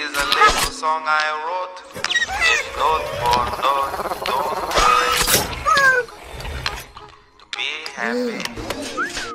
is a little song I wrote. It's note for note, don't worry. To be happy.